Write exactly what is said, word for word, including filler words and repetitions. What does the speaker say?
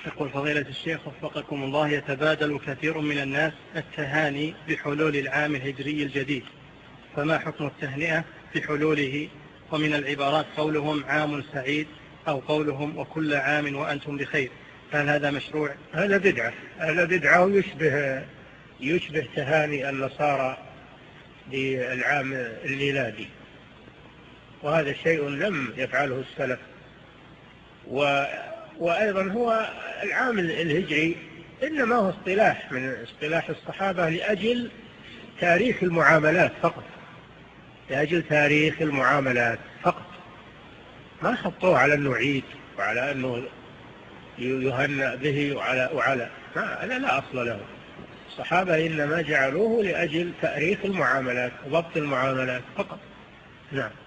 يقول فضيلة الشيخ وفقكم الله، يتبادل كثير من الناس التهاني بحلول العام الهجري الجديد، فما حكم التهنئة بحلوله؟ ومن العبارات قولهم عام سعيد أو قولهم وكل عام وأنتم بخير، هل هذا مشروع؟ هذا بدعة، هذا بدعة ويشبه يشبه تهاني النصارى بالعام الميلادي، وهذا شيء لم يفعله السلف. و وأيضا هو العام الهجري إنما هو اصطلاح من اصطلاح الصحابة لأجل تاريخ المعاملات فقط، لأجل تاريخ المعاملات فقط، ما حطوه على أنه عيد وعلى أنه يهنأ به وعلى وعلى ما لا, لا أصل له. الصحابة إنما جعلوه لأجل تاريخ المعاملات وضبط المعاملات فقط. نعم.